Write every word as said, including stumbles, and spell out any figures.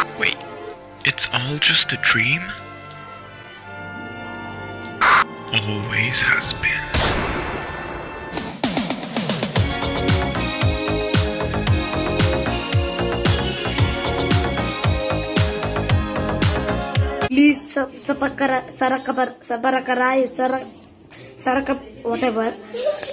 Wait, it's all just a dream? Always has been. Please sub subscribe, Saraka, Saraka, Saraka, whatever.